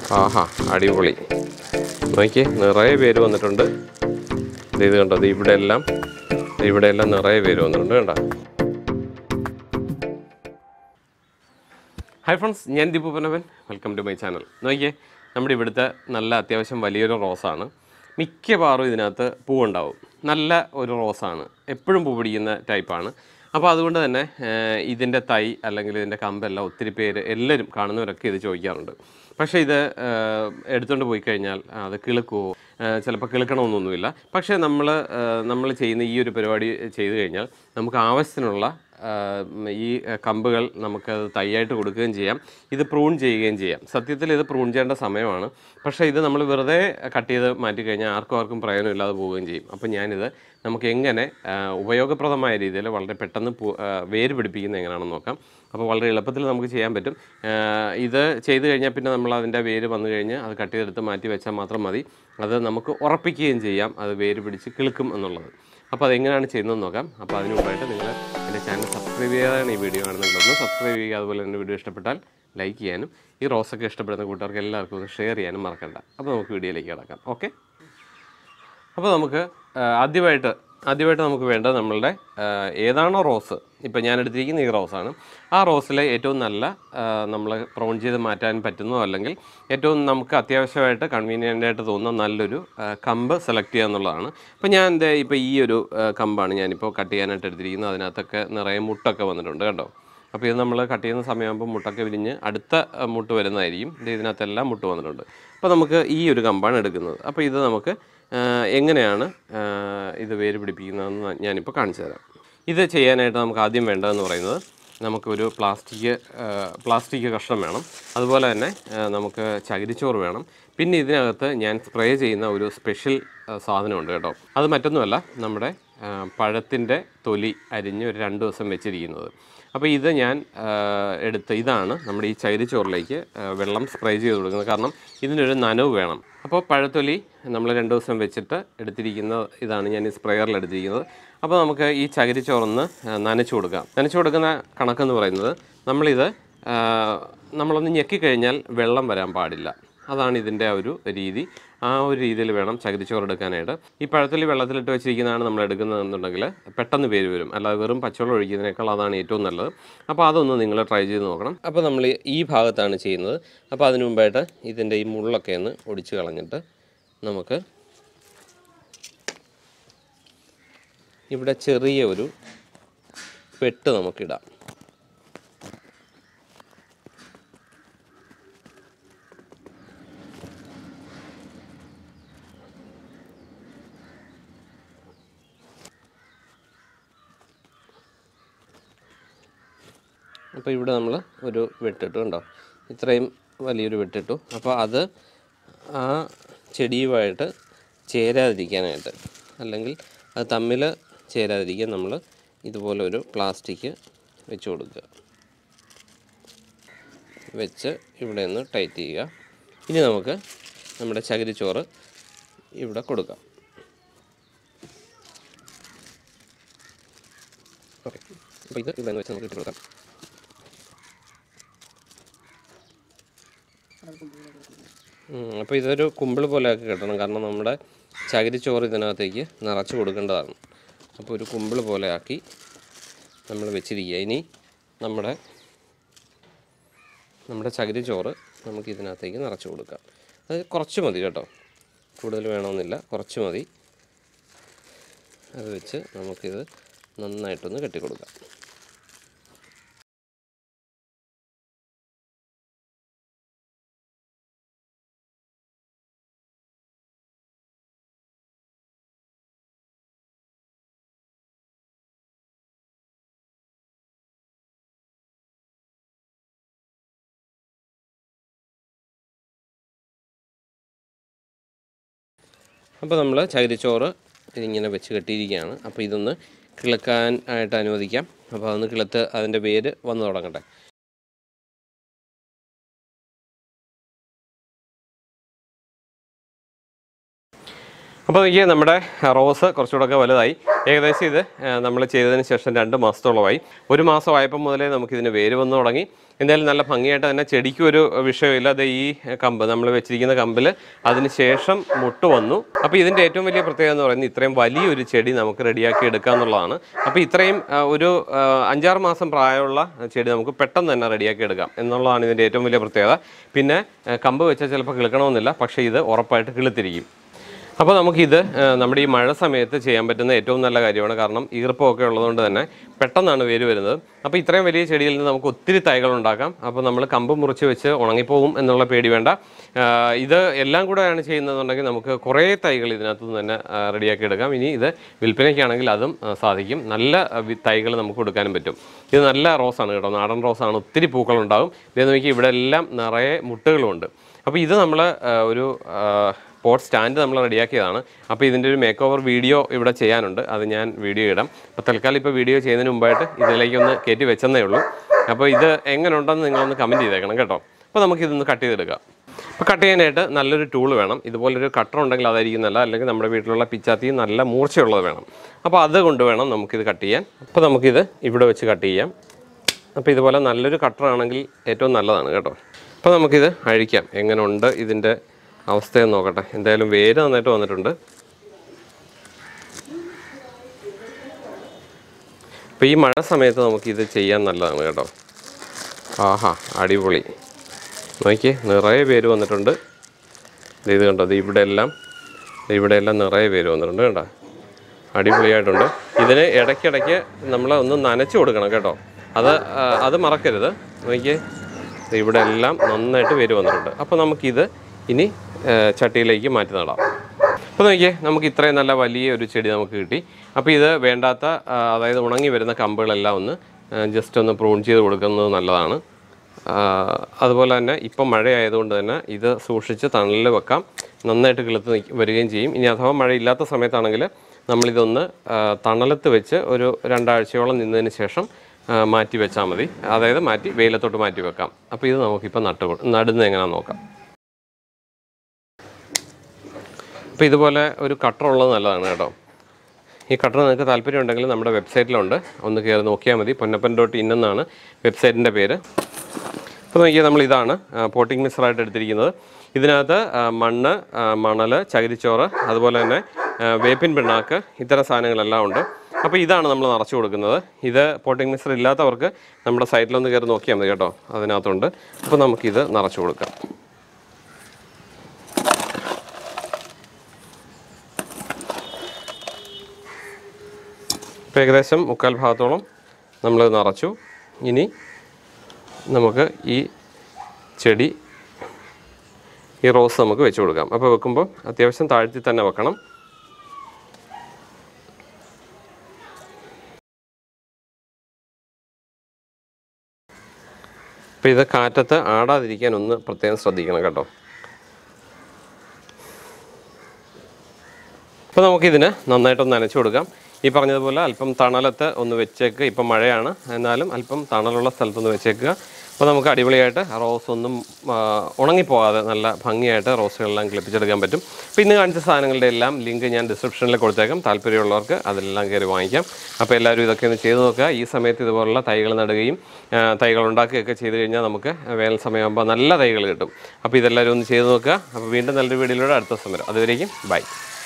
ആഹാ, അടിപൊളി. നോക്കി, നിറയെ പേര് വന്നിട്ടുണ്ട്. ഇത് കണ്ടോ, ഇവിടെയെല്ലാം നിറയെ പേര് വന്നിട്ടുണ്ട് കേട്ടോ. ഹായ് ഫ്രണ്ട്സ്, ഞാൻ Deepu Pannappan. Welcome to my channel. നോക്കിയേ, നമ്മുടെ ഇവിടുത്തെ നല്ല അത്യാവശ്യം വലിയൊരു റോസാണ്. മിക്കവാറും ഇതിനകത്ത് പൂവുണ്ടാവും. നല്ല ഒരു റോസാണ്, എപ്പോഴും പൂ പിടിക്കുന്ന ടൈപ്പാണ്. അപ്പോൾ അതുകൊണ്ട് തന്നെ ഇതിൻ്റെ തൈ അല്ലെങ്കിൽ ഇതിൻ്റെ കമ്പെല്ലാം ഒത്തിരി പേര് എല്ലാവരും കാണുന്നവരൊക്കെ ഇത് ചോദിക്കാറുണ്ട്. പക്ഷേ ഇത് എടുത്തുകൊണ്ട് പോയി കഴിഞ്ഞാൽ അത് കിളുക്കുമോ, ചിലപ്പോൾ കിളുക്കണമെന്നൊന്നുമില്ല. പക്ഷേ നമ്മൾ ചെയ്യുന്ന ഈ ഒരു പരിപാടി ചെയ്തു കഴിഞ്ഞാൽ നമുക്ക് ആവശ്യത്തിനുള്ള ഈ കമ്പുകൾ നമുക്കത് തൈയായിട്ട് കൊടുക്കുകയും ചെയ്യാം. ഇത് പ്രൂൺ ചെയ്യുകയും ചെയ്യാം. സത്യത്തിൽ ഇത് പ്രൂൺ ചെയ്യേണ്ട സമയമാണ്. പക്ഷേ ഇത് നമ്മൾ വെറുതെ കട്ട് ചെയ്ത് മാറ്റിക്കഴിഞ്ഞാൽ ആർക്കും പ്രയോജനമില്ലാതെ പോവുകയും ചെയ്യും. അപ്പോൾ ഞാനിത് നമുക്ക് എങ്ങനെ ഉപയോഗപ്രദമായ രീതിയിൽ വളരെ പെട്ടെന്ന് വേര് പിടിപ്പിക്കുന്നത് എങ്ങനെയാണെന്ന് നോക്കാം. അപ്പോൾ വളരെ എളുപ്പത്തിൽ നമുക്ക് ചെയ്യാൻ പറ്റും. ഇത് ചെയ്ത് കഴിഞ്ഞാൽ പിന്നെ നമ്മൾ അതിൻ്റെ വേര് വന്നു കഴിഞ്ഞ് അത് കട്ട് ചെയ്തെടുത്ത് മാറ്റി വെച്ചാൽ മാത്രം മതി. അത് നമുക്ക് ഉറപ്പിക്കുകയും ചെയ്യാം അത് വേര് പിടിച്ച് കിളുക്കും എന്നുള്ളത്. അപ്പോൾ അതെങ്ങനെയാണ് ചെയ്യുന്നതെന്ന് നോക്കാം. അപ്പോൾ അതിന് മുമ്പായിട്ട് നിങ്ങൾ എൻ്റെ ചാനൽ സബ്സ്ക്രൈബ് ചെയ്യാതാണ് ഈ വീഡിയോ കാണുന്നുണ്ടെന്ന് സബ്സ്ക്രൈബ് ചെയ്യുക. അതുപോലെ എൻ്റെ വീഡിയോ ഇഷ്ടപ്പെട്ടാൽ ലൈക്ക് ചെയ്യാനും ഈ റോസൊക്കെ ഇഷ്ടപ്പെടുന്ന കൂട്ടുകാർക്ക് എല്ലാവർക്കും ഒന്ന് ഷെയർ ചെയ്യാനും മറക്കണ്ട. അപ്പോൾ നമുക്ക് വീഡിയോയിലേക്ക് കിടക്കാം. ഓക്കെ, അപ്പോൾ നമുക്ക് ആദ്യമായിട്ട് നമുക്ക് വേണ്ടത് നമ്മളുടെ ഏതാണോ റോസ്, ഇപ്പോൾ ഞാൻ എടുത്തിരിക്കുന്ന ഈ റോസാണ്. ആ റോസിലെ ഏറ്റവും നല്ല നമ്മൾ പ്രൂൺ ചെയ്ത് മാറ്റാൻ പറ്റുന്നോ അല്ലെങ്കിൽ ഏറ്റവും നമുക്ക് അത്യാവശ്യമായിട്ട് കൺവീനിയൻ്റായിട്ട് തോന്നുന്ന നല്ലൊരു കമ്പ് സെലക്ട് ചെയ്യുക എന്നുള്ളതാണ്. അപ്പോൾ ഞാൻ ഇപ്പോൾ ഈ ഒരു കമ്പാണ് ഞാനിപ്പോൾ കട്ട് ചെയ്യാനായിട്ട് എടുത്തിരിക്കുന്നത്. അതിനകത്തൊക്കെ നിറയെ മുട്ടൊക്കെ വന്നിട്ടുണ്ട് കേട്ടോ. അപ്പോൾ ഇത് നമ്മൾ കട്ട് ചെയ്യുന്ന സമയമാകുമ്പോൾ മുട്ടൊക്കെ വിരിഞ്ഞ് അടുത്ത മുട്ട് വരുന്നതായിരിക്കും. ഇതിനകത്തെല്ലാം മുട്ട് വന്നിട്ടുണ്ട്. അപ്പോൾ നമുക്ക് ഈ ഒരു കമ്പാണ് എടുക്കുന്നത്. അപ്പോൾ ഇത് നമുക്ക് എങ്ങനെയാണ് ഇത് വേര് പിടിപ്പിക്കുന്നതെന്ന് ഞാനിപ്പോൾ കാണിച്ചു തരാം. ഇത് ചെയ്യാനായിട്ട് നമുക്ക് ആദ്യം വേണ്ടതെന്ന് പറയുന്നത് നമുക്കൊരു പ്ലാസ്റ്റിക് കഷ്ണം വേണം. അതുപോലെ തന്നെ നമുക്ക് ചകിരിച്ചോറ് വേണം. പിന്നെ ഇതിനകത്ത് ഞാൻ സ്പ്രേ ചെയ്യുന്ന ഒരു സ്പെഷ്യൽ സാധനമുണ്ട് കേട്ടോ. അത് മറ്റൊന്നുമല്ല, നമ്മുടെ പഴത്തിൻ്റെ തൊലി അരിഞ്ഞ് ഒരു 2 ദിവസം വെച്ചിരിക്കുന്നത്. അപ്പോൾ ഇത് ഞാൻ ഇതാണ് നമ്മുടെ ഈ ചകിരിച്ചോറിലേക്ക് വെള്ളം സ്പ്രേ ചെയ്ത് കൊടുക്കുന്നത്. കാരണം ഇതിനൊരു നനവ് വേണം. അപ്പോൾ പഴത്തൊലി നമ്മൾ 2 ദിവസം വെച്ചിട്ട് എടുത്തിരിക്കുന്ന ഇതാണ് ഞാൻ ഈ സ്പ്രേയറിൽ എടുത്തിരിക്കുന്നത്. അപ്പോൾ നമുക്ക് ഈ ചകിരിച്ചോറൊന്ന് നനച്ചു കൊടുക്കാം. നനച്ചു കൊടുക്കുന്ന കണക്കെന്ന് പറയുന്നത് നമ്മളൊന്ന് ഞെക്കിക്കഴിഞ്ഞാൽ വെള്ളം വരാൻ പാടില്ല. അതാണ് ഇതിൻ്റെ ആ ഒരു രീതി. ആ ഒരു രീതിയിൽ വേണം ചകിരിച്ചോറ് എടുക്കാനായിട്ട്. ഈ പഴത്തൊലി വെള്ളത്തിലിട്ട് വെച്ചിരിക്കുന്നതാണ് നമ്മൾ എടുക്കുന്നതെന്നുണ്ടെങ്കിൽ പെട്ടെന്ന് വേര് വരും. അല്ലാതെ വെറും പച്ചവെള്ളം ഒഴിക്കുന്നതിനേക്കാൾ അതാണ് ഏറ്റവും നല്ലത്. അപ്പോൾ അതൊന്ന് നിങ്ങൾ ട്രൈ ചെയ്ത് നോക്കണം. അപ്പോൾ നമ്മൾ ഈ ഭാഗത്താണ് ചെയ്യുന്നത്. അപ്പോൾ അതിന് മുമ്പായിട്ട് ഇതിൻ്റെ ഈ മുള്ളൊക്കെ ഒന്ന് ഒടിച്ച് കളഞ്ഞിട്ട് നമുക്ക് ഇവിടെ ചെറിയ ഒരു പെട്ട് നമുക്കിടാം. അപ്പോൾ ഇവിടെ നമ്മൾ ഒരു വെട്ടിട്ടു കണ്ടോ, ഇത്രയും വലിയൊരു വെട്ടിട്ടു. അപ്പോൾ അത് ആ ചെടിയുമായിട്ട് ചേരാതിരിക്കാനായിട്ട് അല്ലെങ്കിൽ അത് തമ്മിൽ ചേരാതിരിക്കാൻ നമ്മൾ ഇതുപോലെ ഒരു പ്ലാസ്റ്റിക് വെച്ച് കൊടുക്കുക. വെച്ച് ഇവിടെ ഒന്ന് ടൈറ്റ് ചെയ്യുക. ഇനി നമുക്ക് നമ്മുടെ ചകിരിച്ചോറ് ഇവിടെ കൊടുക്കാം. ഓക്കെ, അപ്പോൾ ഇത് ഇവിടെ വെച്ച് നമുക്ക് ഇട്ട് കൊടുക്കാം. അപ്പോൾ ഇതൊരു കുമ്പിൾ പോലെ ആക്കി കിട്ടണം. കാരണം നമ്മുടെ ചകിരിച്ചോറ് ഇതിനകത്തേക്ക് നിറച്ച് കൊടുക്കേണ്ടതാണ്. അപ്പോൾ ഒരു കുമ്പിൾ പോലെ ആക്കി നമ്മൾ വെച്ചിരിക്കുക. ഇനി നമ്മുടെ ചകിരിച്ചോറ് നമുക്ക് ഇതിനകത്തേക്ക് നിറച്ച് കൊടുക്കാം. അത് കുറച്ച് മതി കേട്ടോ, കൂടുതൽ വേണമെന്നില്ല, കുറച്ച് മതി. അത് വെച്ച് നമുക്കിത് നന്നായിട്ടൊന്ന് കെട്ടിക്കൊടുക്കാം. അപ്പോൾ നമ്മൾ ചകിരിച്ചോറ് ഇതിങ്ങനെ വെച്ച് കെട്ടിയിരിക്കുകയാണ്. അപ്പോൾ ഇതൊന്ന് കിളുക്കാൻ ആയിട്ട് അനുവദിക്കാം. അപ്പോൾ അതൊന്ന് കിളുത്ത് അതിൻ്റെ വേര് വന്നു തുടങ്ങട്ടെ. അപ്പോൾ ഈ നമ്മുടെ റോസ് കുറച്ചുകൂടെയൊക്കെ വലുതായി. ഏകദേശം ഇത് നമ്മൾ ചെയ്തതിന് ശേഷം 2 മാസത്തോളമായി. 1 മാസമായപ്പോൾ മുതലേ നമുക്കിതിന് വേര് വന്നു തുടങ്ങി. എന്തായാലും നല്ല ഭംഗിയായിട്ട് തന്നെ ചെടിക്കും ഒരു വിഷയമില്ല. അത് ഈ കമ്പ് നമ്മൾ വെച്ചിരിക്കുന്ന കമ്പിൽ അതിന് ശേഷം മുട്ട് വന്നു. അപ്പോൾ ഇതിൻ്റെ ഏറ്റവും വലിയ പ്രത്യേകത എന്ന് പറയുന്നത് ഇത്രയും വലിയൊരു ചെടി നമുക്ക് റെഡിയാക്കി എടുക്കുക എന്നുള്ളതാണ്. അപ്പോൾ ഇത്രയും ഒരു 5-6 മാസം പ്രായമുള്ള ചെടി നമുക്ക് പെട്ടെന്ന് തന്നെ റെഡിയാക്കി എടുക്കാം എന്നുള്ളതാണ് ഇതിൻ്റെ ഏറ്റവും വലിയ പ്രത്യേകത. പിന്നെ കമ്പ് വെച്ചാൽ ചിലപ്പോൾ കിളുക്കണമെന്നില്ല, പക്ഷേ ഇത് ഉറപ്പായിട്ട് കിളുത്തിരിക്കും. അപ്പോൾ നമുക്കിത് നമ്മുടെ ഈ മഴ സമയത്ത് ചെയ്യാൻ പറ്റുന്ന ഏറ്റവും നല്ല കാര്യമാണ്. കാരണം ഈർപ്പമൊക്കെ ഉള്ളതുകൊണ്ട് തന്നെ പെട്ടെന്നാണ് വേര് വരുന്നത്. അപ്പോൾ ഇത്രയും വലിയ ചെടിയിൽ നിന്ന് നമുക്ക് ഒത്തിരി തൈകൾ ഉണ്ടാക്കാം. അപ്പോൾ നമ്മൾ കമ്പ് മുറിച്ച് വെച്ച് ഉണങ്ങിപ്പോകും എന്നുള്ള പേടി വേണ്ട. ഇത് എല്ലാം കൂടെയാണ് ചെയ്യുന്നതെന്നുണ്ടെങ്കിൽ നമുക്ക് കുറേ തൈകൾ ഇതിനകത്ത് നിന്ന് തന്നെ റെഡിയാക്കി എടുക്കാം. ഇനി ഇത് വിൽപ്പനയ്ക്കാണെങ്കിൽ അതും സാധിക്കും. നല്ല തൈകൾ നമുക്ക് കൊടുക്കാനും പറ്റും. ഇത് നല്ല റോസാണ് കേട്ടോ, നാടൻ റോസാണ്. ഒത്തിരി പൂക്കളുണ്ടാകും. ഇതെന്ന് നോക്കി ഇവിടെ എല്ലാം നിറയെ മുട്ടുകളുമുണ്ട്. അപ്പോൾ ഇത് നമ്മൾ ഒരു പോട്ട് സ്റ്റാൻഡ് നമ്മൾ റെഡിയാക്കിയതാണ്. അപ്പോൾ ഇതിൻ്റെ ഒരു മേക്ക് ഓവർ വീഡിയോ ഇവിടെ ചെയ്യാനുണ്ട്. അത് ഞാൻ വീഡിയോ ഇടാം. അപ്പോൾ തൽക്കാലം ഇപ്പോൾ വീഡിയോ ചെയ്യുന്നതിന് മുമ്പായിട്ട് ഇതിലേക്കൊന്ന് കയറ്റി വെച്ചെന്നേ ഉള്ളൂ. അപ്പോൾ ഇത് എങ്ങനെ ഉണ്ടെന്ന് നിങ്ങളൊന്ന് കമൻറ്റ് ചെയ്തേക്കണം കേട്ടോ. അപ്പോൾ നമുക്കിതൊന്ന് കട്ട് ചെയ്തെടുക്കാം. അപ്പോൾ കട്ട് ചെയ്യാനായിട്ട് നല്ലൊരു ടൂൾ വേണം. ഇതുപോലൊരു കട്ടർ ഉണ്ടെങ്കിൽ അതായിരിക്കും നല്ല, അല്ലെങ്കിൽ നമ്മുടെ വീട്ടിലുള്ള പിച്ചാത്തി നല്ല മൂർച്ചയുള്ളത് വേണം. അപ്പോൾ അതുകൊണ്ട് വേണം നമുക്കിത് കട്ട് ചെയ്യാൻ. അപ്പോൾ നമുക്കിത് ഇവിടെ വെച്ച് കട്ട് ചെയ്യാം. അപ്പോൾ ഇതുപോലെ നല്ലൊരു കട്ടറാണെങ്കിൽ ഏറ്റവും നല്ലതാണ് കേട്ടോ. അപ്പോൾ നമുക്കിത് അഴിക്കാം. എങ്ങനെ ഉണ്ട് ഇതിൻ്റെ അവസ്ഥയെന്ന് നോക്കട്ടെ. എന്തായാലും വേര് നന്നായിട്ട് വന്നിട്ടുണ്ട്. അപ്പോൾ ഈ മഴ സമയത്ത് നമുക്കിത് ചെയ്യാൻ നല്ലതാണ് കേട്ടോ. ആഹാ, അടിപൊളി. നോക്കി, നിറയെ വേര് വന്നിട്ടുണ്ട്. ഇത് കണ്ടോ, ഇത് ഇവിടെയെല്ലാം നിറയെ വേര് വന്നിട്ടുണ്ട് കേട്ടോ. അടിപൊളിയായിട്ടുണ്ട്. ഇതിന് ഇടയ്ക്കിടയ്ക്ക് നമ്മൾ ഒന്ന് നനച്ച് കൊടുക്കണം കേട്ടോ. അത് മറക്കരുത്. നോക്കിയേ, ഇവിടെ എല്ലാം നന്നായിട്ട് വേര് വന്നിട്ടുണ്ട്. അപ്പോൾ നമുക്കിത് ഇനി ചട്ടിയിലേക്ക് മാറ്റി നടാം. അപ്പോൾ നോക്കിയേ, നമുക്ക് ഇത്രയും നല്ല വലിയ ഒരു ചെടി നമുക്ക് കിട്ടി. അപ്പോൾ ഇത് വേണ്ടാത്ത, അതായത് ഉണങ്ങി വരുന്ന കമ്പുകളെല്ലാം ഒന്ന് ജസ്റ്റ് ഒന്ന് പ്രൂൺ ചെയ്ത് കൊടുക്കുന്നത് നല്ലതാണ്. അതുപോലെ തന്നെ ഇപ്പം മഴയായതുകൊണ്ട് തന്നെ ഇത് സൂക്ഷിച്ച് തണലിൽ വെക്കാം. നന്നായിട്ട് കിളുത്ത് വരികയും ചെയ്യും. ഇനി അഥവാ മഴയില്ലാത്ത സമയത്താണെങ്കിൽ നമ്മളിതൊന്ന് തണലത്ത് വെച്ച് ഒരു 2 ആഴ്ചയോളം നിന്നതിന് ശേഷം മാറ്റി വെച്ചാൽ മതി. അതായത് വെയിലത്തോട്ട് മാറ്റി വെക്കാം. അപ്പോൾ ഇത് നമുക്കിപ്പോൾ നടുന്നത് എങ്ങനെയാണെന്ന് നോക്കാം. അപ്പോൾ ഇതുപോലെ ഒരു കട്ടർ ഉള്ളത് നല്ലതാണ് കേട്ടോ. ഈ കട്ടർ നിങ്ങൾക്ക് താല്പര്യം ഉണ്ടെങ്കിൽ നമ്മുടെ വെബ്സൈറ്റിലുണ്ട്, ഒന്ന് കയറി നോക്കിയാൽ മതി. ponnappan.in എന്നാണ് വെബ്സൈറ്റിൻ്റെ പേര്. അപ്പോൾ നോക്കിയാൽ നമ്മളിതാണ് പോട്ടിംഗ് മിക്സറായിട്ട് എടുത്തിരിക്കുന്നത്. ഇതിനകത്ത് മണ്ണ്, മണൽ, ചകിരിച്ചോറ്, അതുപോലെ തന്നെ വേപ്പിൻ പിണ്ണാക്ക്, ഇത്തരം സാധനങ്ങളെല്ലാം ഉണ്ട്. അപ്പോൾ ഇതാണ് നമ്മൾ നിറച്ച് കൊടുക്കുന്നത്. ഇത് പോട്ടിംഗ് മിക്സർ ഇല്ലാത്തവർക്ക് നമ്മുടെ സൈറ്റിലൊന്ന് കയറി നോക്കിയാൽ മതി കേട്ടോ, അതിനകത്തുണ്ട്. അപ്പോൾ നമുക്കിത് നിറച്ച് കൊടുക്കാം. ഇപ്പോൾ ഏകദേശം 3/4 ഭാഗത്തോളം നമ്മൾ നിറച്ചു. ഇനി നമുക്ക് ഈ ചെടി, ഈ റോസ് നമുക്ക് വെച്ച് കൊടുക്കാം. അപ്പോൾ വെക്കുമ്പോൾ അത്യാവശ്യം താഴ്ത്തി തന്നെ വെക്കണം. അപ്പോൾ ഇത് കാറ്റത്ത് ആടാതിരിക്കാൻ ഒന്ന് പ്രത്യേകം ശ്രദ്ധിക്കണം കേട്ടോ. അപ്പോൾ നമുക്കിതിന് നന്നായിട്ടൊന്ന് നനച്ചു കൊടുക്കാം. ഈ പറഞ്ഞതുപോലെ അല്പം തണലത്ത് ഒന്ന് വെച്ചേക്കുക. ഇപ്പം മഴയാണ്, എന്നാലും അല്പം തണലുള്ള സ്ഥലത്തൊന്ന് വെച്ചേക്കുക. അപ്പോൾ നമുക്ക് അടിപൊളിയായിട്ട് റോസ് ഒന്നും ഉണങ്ങിപ്പോകാതെ നല്ല ഭംഗിയായിട്ട് റോസുകളെല്ലാം കിളിപ്പിച്ചെടുക്കാൻ പറ്റും. അപ്പോൾ ഇന്ന് കാണിച്ച സാധനങ്ങളുടെ എല്ലാം ലിങ്ക് ഞാൻ ഡിസ്ക്രിപ്ഷനിൽ കൊടുത്തേക്കാം. താല്പര്യമുള്ളവർക്ക് അതെല്ലാം കയറി വാങ്ങിക്കാം. അപ്പോൾ എല്ലാവരും ഇതൊക്കെ ഒന്ന് ചെയ്ത് നോക്കുക. ഈ സമയത്ത് ഇതുപോലുള്ള തൈകൾ നടുകയും തൈകൾ ഉണ്ടാക്കുകയൊക്കെ ചെയ്ത് കഴിഞ്ഞാൽ നമുക്ക് വേനൽ സമയമാകുമ്പോൾ നല്ല തൈകൾ കിട്ടും. അപ്പോൾ ഇതെല്ലാവരും ഒന്ന് ചെയ്ത് നോക്കുക. അപ്പോൾ വീണ്ടും നല്ലൊരു വീഡിയോയിലൂടെ അടുത്ത ദിവസം വരാം. അതുവരേക്കും ബൈ.